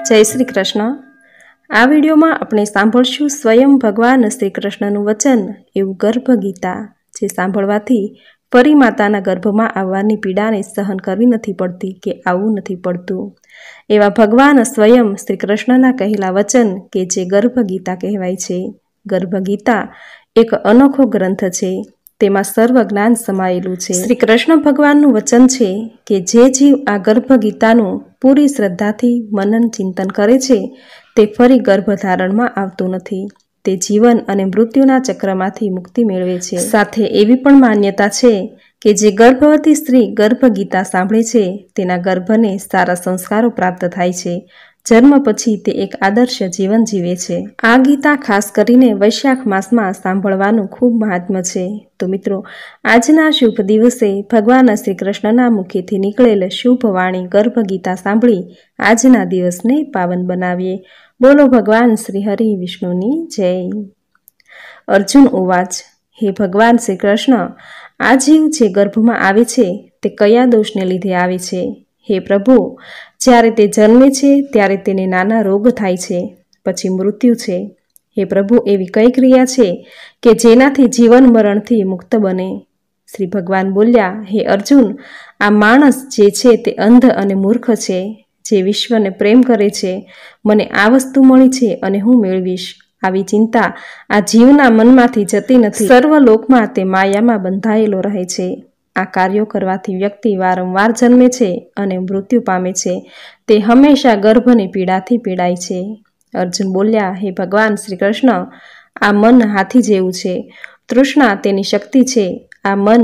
જય શ્રી કૃષ્ણ। આ વિડીયોમાં આપણે સાંભળશું સ્વયં ભગવાન શ્રી કૃષ્ણનું વચન એવું ગર્ભ ગીતા, જે સાંભળવાથી ફરી માતાના ગર્ભમાં આવવાની પીડાને સહન કરવી નથી પડતી કે આવવું નથી પડતું। એવા ભગવાન સ્વયં શ્રી કૃષ્ણના કહેલા વચન કે જે ગર્ભ ગીતા કહેવાય છે। ગર્ભ ગીતા એક અનોખો ગ્રંથ છે, તેમાં સર્વ જ્ઞાન સમાયેલું છે। શ્રી કૃષ્ણ ભગવાનનું વચન છે કે જે જીવ આ ગર્ભ ગીતાનું પૂરી શ્રદ્ધાથી મનન ચિંતન કરે છે તે ફરી ગર્ભધારણમાં આવતું નથી, તે જીવન અને મૃત્યુના ચક્રમાંથી મુક્તિ મેળવે છે। સાથે એવી પણ માન્યતા છે કે જે ગર્ભવતી સ્ત્રી ગર્ભ ગીતા સાંભળે છે તેના ગર્ભને સારા સંસ્કારો પ્રાપ્ત થાય છે, જન્મ પછી તે એક આદર્શ જીવન જીવે છે। આ ગીતા ખાસ કરીને વૈશાખ માસમાં સાંભળવાનું ખૂબ મહાત્મ્ય છે। તો મિત્રો, આજના શુભ દિવસે ભગવાન શ્રી કૃષ્ણના મુખેથી નીકળેલ શુભ વાણી ગર્ભ ગીતા સાંભળી આજના દિવસને પાવન બનાવીએ। બોલો ભગવાન શ્રી હરિ વિષ્ણુની જય। અર્જુન ઉવાચ, હે ભગવાન શ્રી કૃષ્ણ, આ જીવ જે ગર્ભમાં આવે છે તે કયા દોષને લીધે આવે છે? હે પ્રભુ, જ્યારે તે જન્મે છે ત્યારે તેને નાના રોગ થાય છે, પછી મૃત્યુ છે। હે પ્રભુ, એવી કઈ ક્રિયા છે કે જેનાથી જીવન મરણથી મુક્ત બને? શ્રી ભગવાન બોલ્યા, હે અર્જુન, આ માણસ જે છે તે અંધ અને મૂર્ખ છે, જે વિશ્વને પ્રેમ કરે છે, મને આ વસ્તુ મળી છે અને હું મેળવીશ, આવી ચિંતા આ જીવના મનમાંથી જતી નથી। સર્વ લોકમાં તે માયામાં બંધાયેલો રહે છે। આ કાર્યો કરવાથી વ્યક્તિ વારંવાર જન્મે છે અને મૃત્યુ પામે છે, તે હંમેશા ગર્ભની પીડાથી પીડાય છે। અર્જુન બોલ્યા, હે ભગવાન શ્રી કૃષ્ણ, આ મન હાથી જેવું છે, તૃષ્ણા તેની શક્તિ છે। આ મન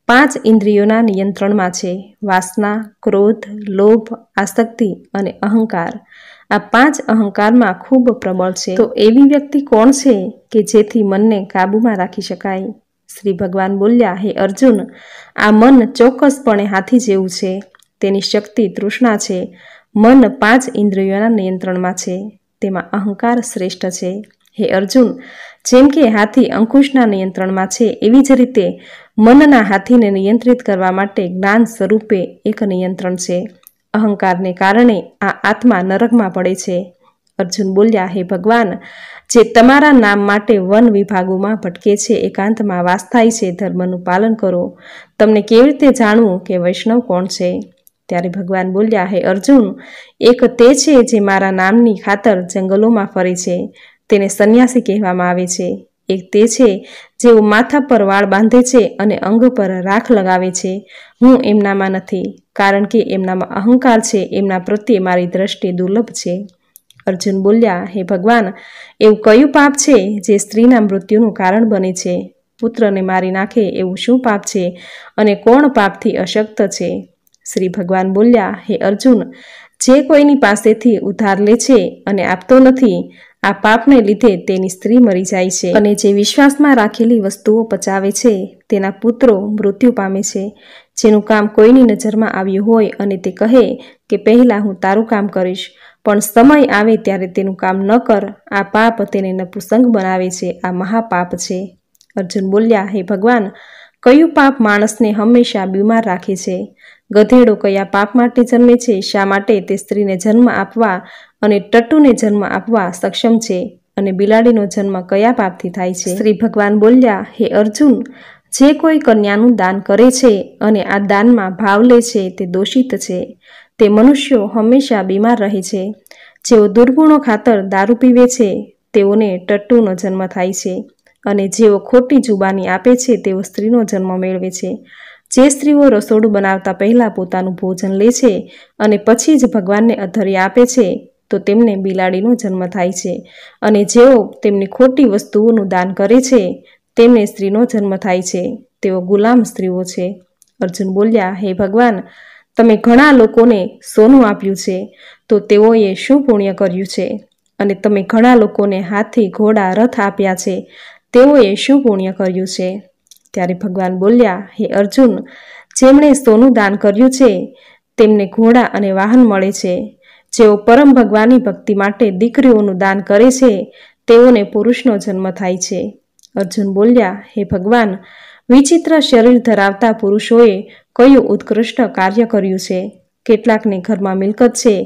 5 ઇન્દ્રિયોના નિયંત્રણમાં છે, વાસના, ક્રોધ, લોભ, આસક્તિ અને અહંકાર। આ 5 અહંકારમાં ખૂબ પ્રબળ છે। તો એવી વ્યક્તિ કોણ છે કે જેથી મનને કાબૂમાં રાખી શકાય? શ્રી ભગવાન બોલ્યા, હે અર્જુન, આ મન ચોક્કસપણે હાથી જેવું છે, તેની શક્તિ તૃષ્ણા છે। મન 5 ઇન્દ્રિયોના નિયંત્રણમાં છે, તેમાં અહંકાર શ્રેષ્ઠ છે। હે અર્જુન, જેમ કે હાથી અંકુશના નિયંત્રણમાં છે, એવી જ રીતે મનના હાથીને નિયંત્રિત કરવા માટે જ્ઞાન સ્વરૂપે એક નિયંત્રણ છે। અહંકારને કારણે આ આત્મા નરકમાં પડે છે। અર્જુન બોલ્યા, હે ભગવાન, જે તમારા નામ માટે વન વિભાગોમાં ભટકે છે, એકાંતમાં વાસ થાય છે, ધર્મનું પાલન કરો। તમને કેવી રીતે જાણવું કે વૈષ્ણવ કોણ છે? ત્યારે ભગવાન બોલ્યા, હે અર્જુન, એક તે છે જે મારા નામની ખાતર જંગલોમાં ફરે છે, તેને સંન્યાસી કહેવામાં આવે છે। એક તે છે જેઓ માથા પર વાળ બાંધે છે અને અંગ પર રાખ લગાવે છે, હું એમનામાં નથી, કારણ કે એમનામાં અહંકાર છે, એમના પ્રત્યે મારી દ્રષ્ટિ દુર્લભ છે। અર્જુન બોલ્યા, હે ભગવાન, એવું કયું પાપ છે જે સ્ત્રીના મૃત્યુનું કારણ બને છે? પુત્રને મારી નાખે એવું શું પાપ છે અને કોણ પાપથી અશક્ત છે? શ્રી ભગવાન બોલ્યા, હે અર્જુન, જે કોઈની પાસેથી ઉધાર લે છે અને આપતો નથી, આ પાપને લીધે તેની સ્ત્રી મરી જાય છે, અને જે વિશ્વાસમાં રાખેલી વસ્તુઓ પચાવે છે તેના પુત્રો મૃત્યુ પામે છે। જેનું કામ કોઈની નજરમાં આવ્યું હોય અને તે કહે કે પહેલાં હું તારું કામ કરીશ, પણ સમય આવે ત્યારે તેનું કામ ન કર, આ પાપ તેને નપુંસક બનાવે છે, આ મહાપાપ છે। અર્જુન બોલ્યા, હે ભગવાન, કયું પાપ માણસને હંમેશા બીમાર રાખે છે? ગધેડો કયા પાપ માટે જન્મે છે? શા માટે તે સ્ત્રીને જન્મ આપવા અને ટટ્ટુને જન્મ આપવા સક્ષમ છે? અને બિલાડીનો જન્મ કયા પાપથી થાય છે? શ્રી ભગવાન બોલ્યા, હે અર્જુન, જે કોઈ કન્યાનું દાન કરે છે અને આ દાનમાં ભાવ લે છે તે દોષિત છે। તે મનુષ્યો હંમેશા બીમાર રહે છે। જેઓ દુર્ગુણો ખાતર દારૂ પીવે છે તેઓને ટટ્ટુનો જન્મ થાય છે, અને જેઓ ખોટી જુબાની આપે છે તેઓ સ્ત્રીનો જન્મ મેળવે છે। જે સ્ત્રીઓ રસોડું બનાવતા પહેલાં પોતાનું ભોજન લે છે અને પછી જ ભગવાનને અધર્ય આપે છે તો તેમને બિલાડીનો જન્મ થાય છે, અને જેઓ તેમની ખોટી વસ્તુઓનું દાન કરે છે તેમને સ્ત્રીનો જન્મ થાય છે, તેઓ ગુલામ સ્ત્રીઓ છે। અર્જુન બોલ્યા, હે ભગવાન, તમે ઘણા લોકોને સોનું આપ્યું છે, તો તેઓએ શું પુણ્ય કર્યું છે? અને તમે ઘણા લોકોને હાથી, ઘોડા, રથ આપ્યા છે, તેઓએ શું પુણ્ય કર્યું છે? ત્યારે ભગવાન બોલ્યા, હે અર્જુન, જેમણે સોનું દાન કર્યું છે તેમને ઘોડા અને વાહન મળે છે। જેઓ પરમ ભગવાનની ભક્તિ માટે દીકરીઓનું દાન કરે છે તેઓને પુરુષનો જન્મ થાય છે। અર્જુન બોલ્યા, હે ભગવાન, વિચિત્ર શરીર ધરાવતા પુરુષોએ કયું ઉત્કૃષ્ટ કાર્ય કર્યું છે? કેટલાકને ઘરમાં મિલકત છે,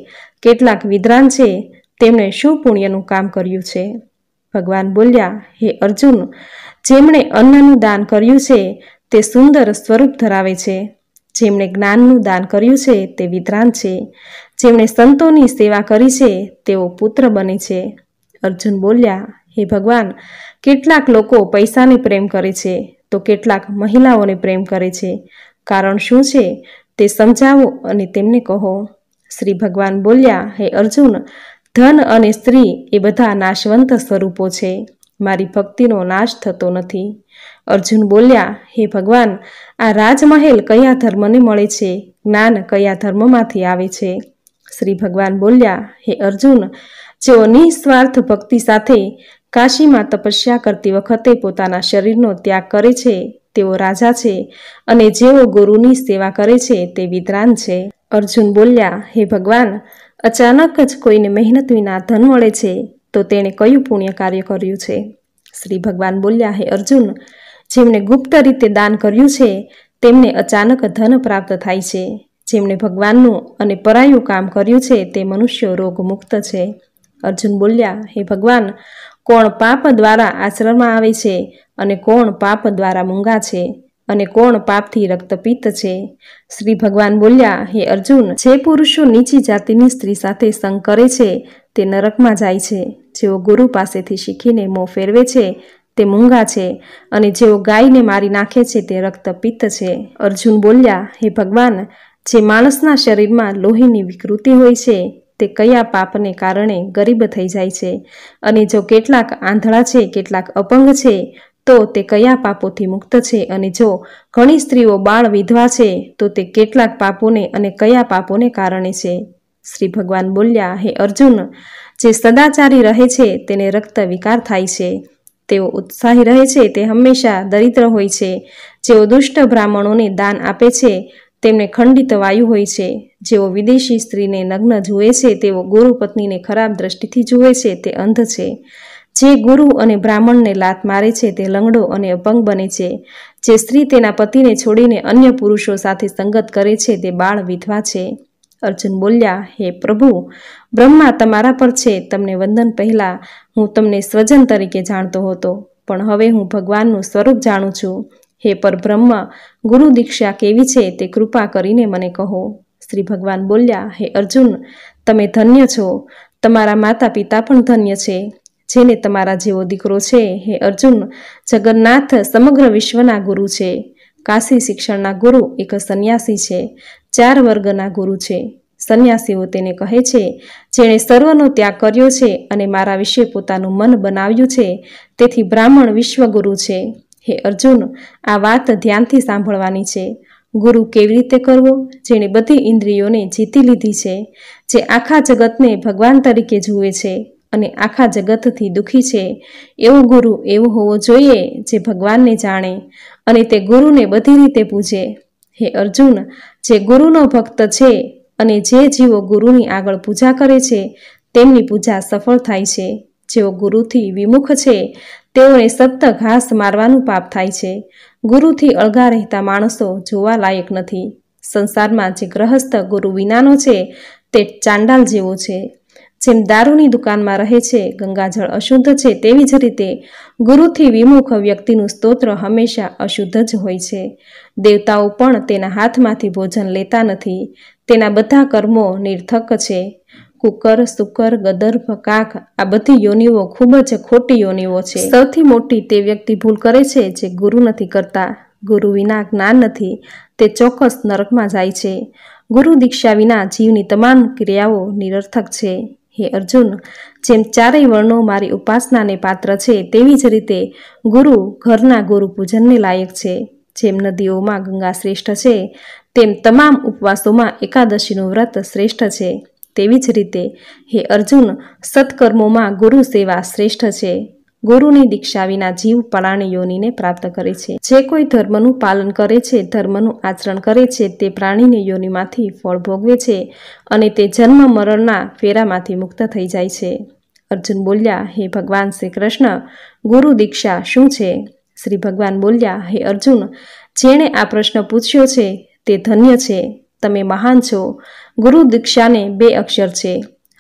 કેટલાક વિદ્વાન છે, તેમણે શું પુણ્યનું કામ કર્યું છે? ભગવાન બોલ્યા, હે અર્જુન, જેમણે અન્નનું દાન કર્યું છે તે સુંદર સ્વરૂપ ધરાવે છે. જેમણે જ્ઞાનનું દાન કર્યું છે તે વિદ્વાન છે. જેમણે સંતોની સેવા કરી છે તેઓ પુત્ર બને છે. અર્જુન બોલ્યા, હે ભગવાન, કેટલાક લોકો પૈસાને પ્રેમ કરે છે તો કેટલાક મહિલાઓને પ્રેમ કરે છે. કારણ શું છે તે સમજાવો અને તેમને કહો. શ્રી ભગવાન બોલ્યા, હે અર્જુન, ધન અને સ્ત્રી એ બધા નાશવંત સ્વરૂપો છે. મારી ભક્તિનો નાશ થતો નથી. અર્જુન બોલ્યા, હે ભગવાન, આ રાજમહેલ કયા ધર્મને મળે છે? જ્ઞાન કયા ધર્મમાંથી આવે છે? શ્રી ભગવાન બોલ્યા, હે અર્જુન, જેઓ નિસ્વાર્થ ભક્તિ સાથે કાશીમાં તપસ્યા કરતી વખતે પોતાના શરીરનો ત્યાગ કરે છે તેઓ રાજા છે, અને જેઓ ગુરુની સેવા કરે છે તે વિદ્વાન છે. અર્જુન બોલ્યા, હે ભગવાન, અચાનક જ કોઈને મહેનત વિના ધન મળે છે તો તેણે કયું પુણ્ય કાર્ય કર્યું છે? શ્રી ભગવાન બોલ્યા, હે અર્જુન, જેમણે ગુપ્ત રીતે દાન કર્યું છે તેમને અચાનક ધન પ્રાપ્ત થાય છે. જેમણે ભગવાનનું અને પરાયું કામ કર્યું છે તે મનુષ્યો રોગમુક્ત છે. અર્જુન બોલ્યા, હે ભગવાન, કોણ પાપ દ્વારા આશ્રમમાં આવે છે અને કોણ પાપ દ્વારા મૂંગા છે અને કોણ પાપથી રક્તપિત્ત છે? શ્રી ભગવાન બોલ્યા, હે અર્જુન, જે પુરુષો નીચી જાતિની સ્ત્રી સાથે સંગ કરે છે તે નરકમાં જાય છે. જેઓ ગુરુ પાસેથી શીખીને મોં ફેરવે છે તે મૂંગા છે, અને જેઓ ગાયને મારી નાખે છે તે રક્તપિત્ત છે. અર્જુન બોલ્યા, હે ભગવાન, જે માણસના શરીરમાં લોહીની વિકૃતિ હોય છે તે કયા પાપને કારણે ગરીબ થઈ જાય છે? અને જો કેટલાક આંધળા છે, કેટલાક અપંગ છે, તો તે કયા પાપોથી મુક્ત છે? અને જો ઘણી સ્ત્રીઓ બાળ વિધવા છે તો તે કેટલાક પાપોને અને કયા પાપોને કારણે છે? શ્રી ભગવાન બોલ્યા, હે અર્જુન, જે સદાચારી રહે છે તેને રક્ત વિકાર થાય છે. તેઓ ઉત્સાહી રહે છે તે હંમેશા દરિદ્ર હોય છે. જેઓ દુષ્ટ બ્રાહ્મણોને દાન આપે છે તેમને ખંડિત વાયુ હોય છે. જેઓ વિદેશી સ્ત્રીને નગ્ન જુએ છે, તેઓ ગુરુ પત્નીને ખરાબ દ્રષ્ટિથી જુએ છે તે અંધ છે. જે ગુરુ અને બ્રાહ્મણને લાત મારે છે તે લંગડો અને અપંગ બને છે. જે સ્ત્રી તેના પતિને છોડીને અન્ય પુરુષો સાથે સંગત કરે છે તે બાળ વિધવા છે. અર્જુન બોલ્યા, હે પ્રભુ, બ્રહ્મા તમારા પર છે. તમને વંદન પહેલાં હું તમને સ્વજન તરીકે જાણતો હતો, પણ હવે હું ભગવાનનું સ્વરૂપ જાણું છું. હે પરબ્રહ્મ, ગુરુ દીક્ષા કેવી છે તે કૃપા કરીને મને કહો. શ્રી ભગવાન બોલ્યા, હે અર્જુન, તમે ધન્ય છો. તમારા માતા પિતા પણ ધન્ય છે, જેને તમારા જેવો દીકરો છે. હે અર્જુન, જગન્નાથ સમગ્ર વિશ્વના ગુરુ છે. કાશી શિક્ષણના ગુરુ એક સંન્યાસી છે. 4 વર્ગના ગુરુ છે. સંન્યાસીઓ તેને કહે છે, જેણે સર્વનો ત્યાગ કર્યો છે અને મારા વિશે પોતાનું મન બનાવ્યું છે, તેથી બ્રાહ્મણ વિશ્વગુરુ છે. હે અર્જુન, આ વાત ધ્યાનથી સાંભળવાની છે. ગુરુ કેવી રીતે કરવો? જેણે બધી ઇન્દ્રિયોને જીતી લીધી છે, જે આખા જગતને ભગવાન તરીકે જુએ છે અને આખા જગતથી દુઃખી છે. એવો ગુરુ એવો હોવો જોઈએ જે ભગવાનને જાણે અને તે ગુરુને બધી રીતે પૂજે. હે અર્જુન, જે ગુરુનો ભક્ત છે અને જે જીવો ગુરુની આગળ પૂજા કરે છે તેમની પૂજા સફળ થાય છે. જેઓ ગુરુથી વિમુખ છે તેઓને સપ્ત ઘાસ મારવાનું પાપ થાય છે. ગુરુથી અળગા રહેતા માણસો જોવા લાયક નથી. સંસારમાં જે ગ્રહસ્થ ગુરુ વિનાનો છે તે ચાંડાલ જેવો છે. જેમ દારૂની દુકાનમાં રહે છે, ગંગાજળ અશુદ્ધ છે, તેવી જ રીતે ગુરુથી વિમુખ વ્યક્તિનું સ્તોત્ર હંમેશા અશુદ્ધ જ હોય છે. દેવતાઓ પણ તેના હાથમાંથી ભોજન લેતા નથી. તેના બધા કર્મો નિરર્થક છે. કુકર, શુકર, ગદર્ભ, કાક આ બધી યોનિઓ ખૂબ જ ખોટી યોનિઓ છે. સૌથી મોટી તે વ્યક્તિ ભૂલ કરે છે જે ગુરુ નથી કરતા. ગુરુ વિના જ્ઞાન નથી, તે ચોક્કસ નરકમાં જાય છે. ગુરુ દીક્ષા વિના જીવની તમામ ક્રિયાઓ નિરર્થક છે. હે અર્જુન, જેમ 4 વર્ણો મારી ઉપાસનાને પાત્ર છે, તેવી જ રીતે ગુરુ ઘરના ગુરુ પૂજનને લાયક છે. જેમ નદીઓમાં ગંગા શ્રેષ્ઠ છે, તેમ તમામ ઉપવાસોમાં એકાદશીનું વ્રત શ્રેષ્ઠ છે. તેવી જ રીતે હે અર્જુન, સત્કર્મોમાં ગુરુ સેવા શ્રેષ્ઠ છે. ગુરુની દીક્ષા વિના જીવ પ્રાણી યોનિને પ્રાપ્ત કરે છે. જે કોઈ ધર્મનું પાલન કરે છે, ધર્મનું આચરણ કરે છે, તે પ્રાણીની યોનિમાંથી ફળ ભોગવે છે અને તે જન્મ મરણના ફેરામાંથી મુક્ત થઈ જાય છે. અર્જુન બોલ્યા, હે ભગવાન શ્રી કૃષ્ણ, ગુરુ દીક્ષા શું છે? શ્રી ભગવાન બોલ્યા, હે અર્જુન, જેણે આ પ્રશ્ન પૂછ્યો છે તે ધન્ય છે. તમે મહાન છો. ગુરુ દીક્ષાને 2 અક્ષર છે.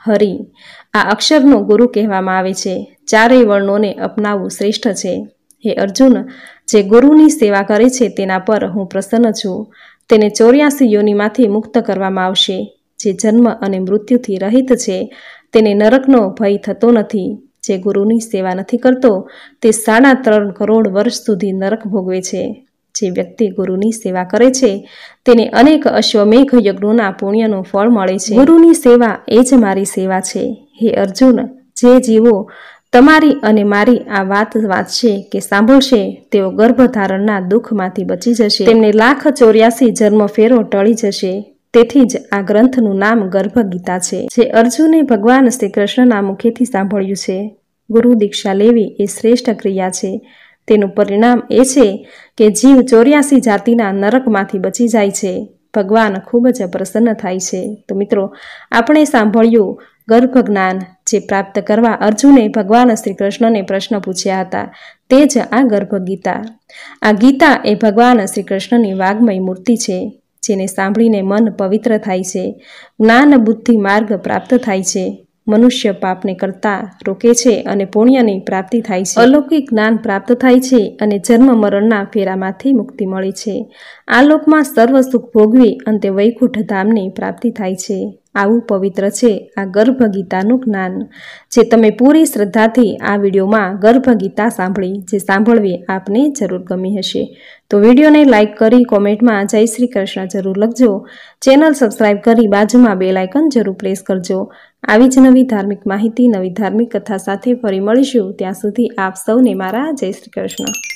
હરિ આ અક્ષરનો ગુરુ કહેવામાં આવે છે. ચારેય વર્ણોને અપનાવવું શ્રેષ્ઠ છે. હે અર્જુન, જે ગુરુની સેવા કરે છે તેના પર હું પ્રસન્ન છું. તેને 84 યોનિમાંથી મુક્ત કરવામાં આવશે. જે જન્મ અને મૃત્યુથી રહિત છે તેને નરકનો ભય થતો નથી. જે ગુરુની સેવા નથી કરતો તે 3.5 કરોડ વર્ષ સુધી નરક ભોગવે છે. જે વ્યક્તિ ગુરુની સેવા કરે છે તેને અનેક અશ્વમેઘ યજ્ઞોના પુણ્યનું ફળ મળે છે. ગુરુની સેવા એ જ મારી સેવા છે. હે અર્જુન, જે જીવો તમારી અને મારી આ વાત વાંચશે કે સાંભળશે તેઓ ગર્ભધારણના દુઃખમાંથી બચી જશે. તેમને 1,84 જન્મફેરો ટળી જશે. તેથી જ આ ગ્રંથનું નામ ગર્ભ ગીતા છે, જે અર્જુને ભગવાન શ્રી કૃષ્ણના મુખેથી સાંભળ્યું છે. ગુરુ દીક્ષા લેવી એ શ્રેષ્ઠ ક્રિયા છે. તેનું પરિણામ એ છે કે જીવ 84 જાતિના નરકમાંથી બચી જાય છે. ભગવાન ખૂબ જ પ્રસન્ન થાય છે. તો મિત્રો, આપણે સાંભળ્યું ગર્ભ જ્ઞાન, જે પ્રાપ્ત કરવા અર્જુને ભગવાન શ્રી કૃષ્ણને પ્રશ્ન પૂછ્યા હતા, તે જ આ ગર્ભ ગીતા. આ ગીતા એ ભગવાન શ્રી કૃષ્ણની વાગ્મય મૂર્તિ છે, જેને સાંભળીને મન પવિત્ર થાય છે. જ્ઞાન બુદ્ધિ માર્ગ પ્રાપ્ત થાય છે. મનુષ્ય પાપને કરતા રોકે છે અને પુણ્યની પ્રાપ્તિ થાય છે. અલૌકિક જ્ઞાન પ્રાપ્ત થાય છે અને જન્મ મરણના ફેરામાંથી મુક્તિ મળે છે. આ લોકમાં સર્વ સુખ ભોગવી અંતે વૈકુંઠ ધામની પ્રાપ્તિ થાય છે. આવું પવિત્ર છે આ ગર્ભ ગીતાનું જ્ઞાન, જે તમે પૂરી શ્રદ્ધાથી આ વિડીયોમાં ગર્ભ ગીતા સાંભળી, જે સાંભળવી આપને જરૂર ગમી હશે. તો વિડીયોને લાઇક કરી કોમેન્ટમાં જય શ્રી કૃષ્ણ જરૂર લખજો. ચેનલ સબસ્ક્રાઈબ કરી બાજુમાં બેલ આઇકન જરૂર પ્રેસ કરજો. આવી જ નવી ધાર્મિક માહિતી, નવી ધાર્મિક કથા સાથે ફરી મળીશું. ત્યાં સુધી આપ સૌને મારા જય શ્રી કૃષ્ણ.